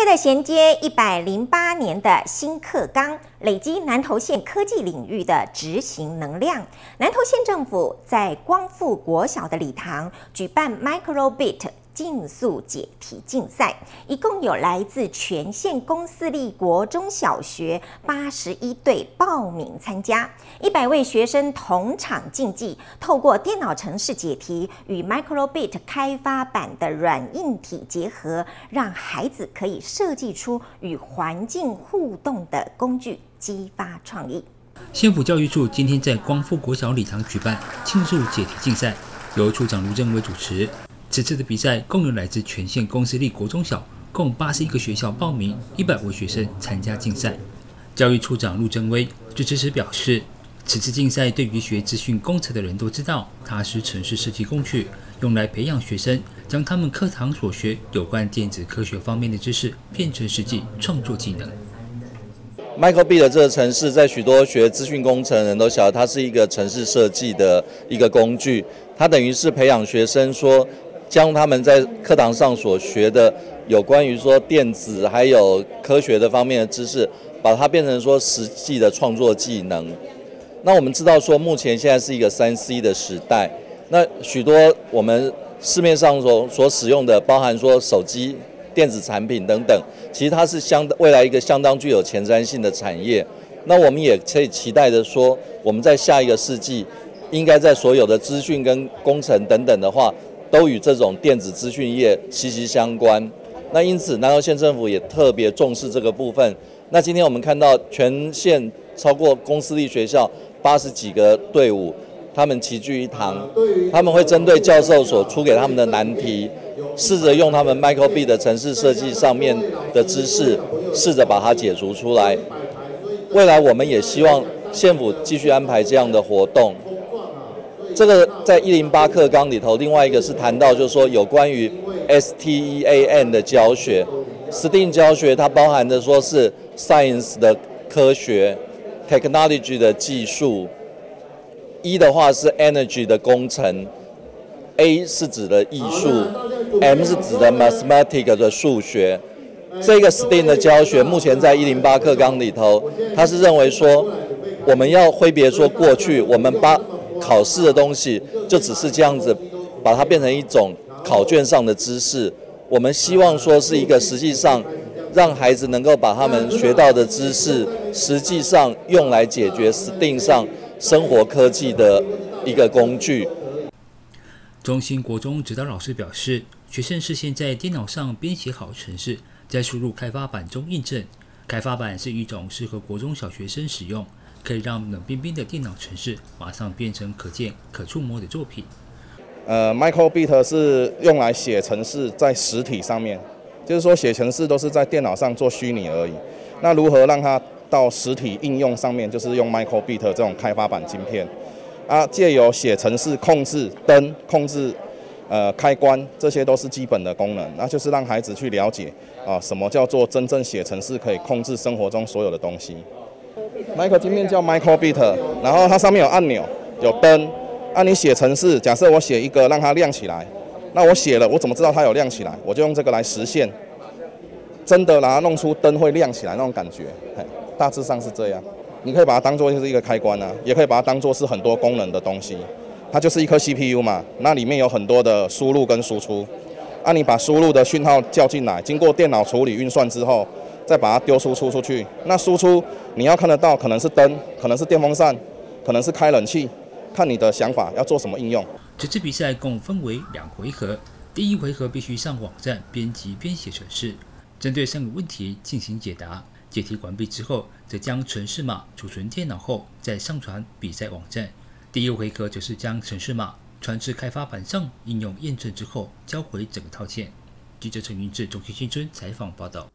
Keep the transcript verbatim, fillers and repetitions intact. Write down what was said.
为了衔接一百零八年的新课纲，累积南投县科技领域的执行能量，南投县政府在光复国小的礼堂举办 Microbit 竞速解题竞赛，一共有来自全县公私立国中小学八十一队报名参加，一百位学生同场竞技，透过电脑程式解题与 Microbit 开发版的软硬体结合，让孩子可以设计出与环境互动的工具，激发创意。 县府教育处今天在光复国小礼堂举办竞速解题竞赛，由处长卢正威主持。此次的比赛共有来自全县公私立国中小共八十一个学校报名，一百位学生参加竞赛。教育处长陆正威致辞时表示，此次竞赛对于学资讯工程的人都知道，它是程式设计工具，用来培养学生将他们课堂所学有关电子科学方面的知识变成实际创作技能。 Microbit 的这个程式，在许多学资讯工程的人都晓得，它是一个程式设计的一个工具，它等于是培养学生说，将他们在课堂上所学的有关于说电子还有科学的方面的知识，把它变成说实际的创作技能。那我们知道说，目前现在是一个三 C 的时代，那许多我们市面上所所使用的，包含说手机、电子产品等等，其实它是相未来一个相当具有前瞻性的产业。那我们也可以期待的说，我们在下一个世纪，应该在所有的资讯跟工程等等的话，都与这种电子资讯业息息相关。那因此，南投县政府也特别重视这个部分。那今天我们看到全县超过公私立学校八十几个队伍，他们齐聚一堂，他们会针对教授所出给他们的难题，试着用他们 Microbit 的程式设计上面的知识，试着把它解除出来。未来我们也希望县府继续安排这样的活动。这个在一零八课纲里头，另外一个是谈到就是说有关于 S T E A M 的教学 ，S T E A M 教学它包含的说是 Science 的科学 ，Technology 的技术。E 的话是 Energy 的工程 ，A 是指的艺术 ，M 是指的 Mathematics 的数学。这个 S T E A M 的教学，目前在一零八课纲里头，它是认为说，我们要挥别说过去我们把考试的东西就只是这样子，把它变成一种考卷上的知识。我们希望说是一个实际上让孩子能够把他们学到的知识，实际上用来解决 S T E A M 上生活科技的一个工具。 中兴国中指导老师表示，学生是先在电脑上编写好程式，再输入开发版中印证。开发版是一种适合国中小学生使用，可以让冷冰冰的电脑程式马上变成可见、可触摸的作品。 呃 ，Microbit 是用来写程式在实体上面，就是说写程式都是在电脑上做虚拟而已。那如何让它到实体应用上面，就是用 Microbit 这种开发版晶片啊，借由写程式控制灯、控制呃开关，这些都是基本的功能。那就是让孩子去了解啊，什么叫做真正写程式可以控制生活中所有的东西。Micro 晶片叫 Microbit， 然后它上面有按钮、有灯。按、啊、你写程式，假设我写一个让它亮起来，那我写了，我怎么知道它有亮起来？我就用这个来实现，真的把它弄出灯会亮起来那种感觉。大致上是这样。你可以把它当作是一个开关啊，也可以把它当作是很多功能的东西。它就是一颗 C P U 嘛，那里面有很多的输入跟输出。啊，你把输入的讯号叫进来，经过电脑处理运算之后，再把它丢输出出去。那输出你要看得到，可能是灯，可能是电风扇，可能是开冷气，看你的想法要做什么应用。 这次比赛共分为两回合，第一回合必须上网站编辑编写程式，针对三个问题进行解答。解题完毕之后，则将程式码储存电脑后，再上传比赛网站。第二回合则是将程式码传至开发板上，应用验证之后，交回整个套件。记者陈云志、中兴新村采访报道。